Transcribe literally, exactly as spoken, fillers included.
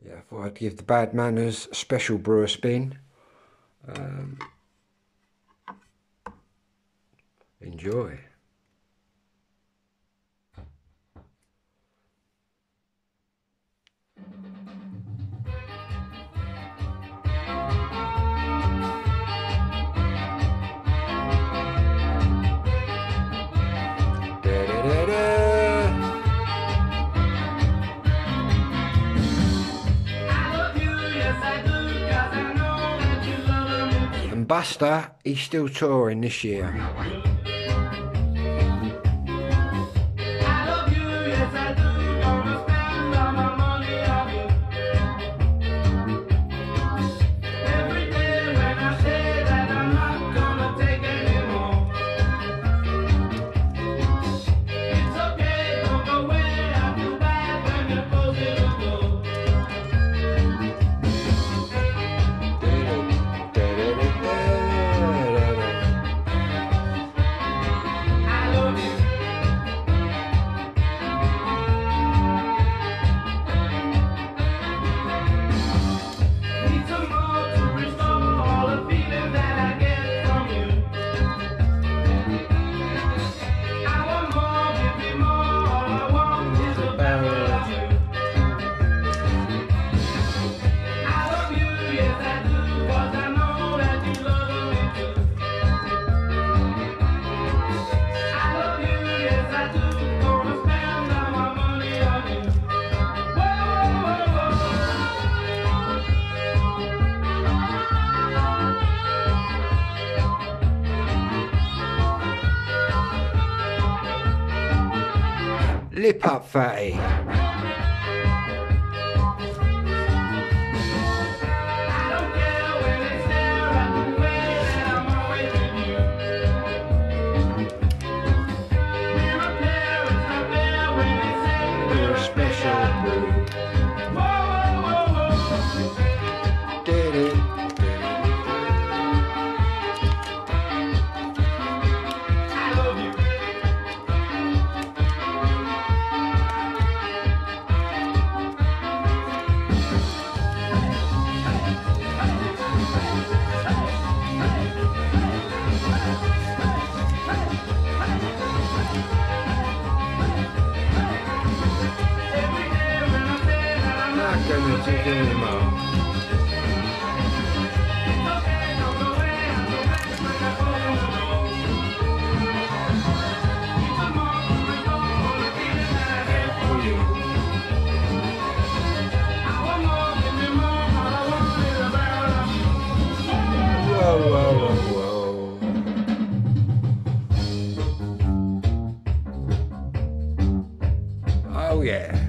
Yeah, I thought I'd give the Bad Manners special brew a spin. Um, enjoy. And Buster, he's still touring this year. Lip up, fatty. You're a special brew. Did it. Not gonna take anymore. Whoa, whoa, whoa, whoa. Oh yeah.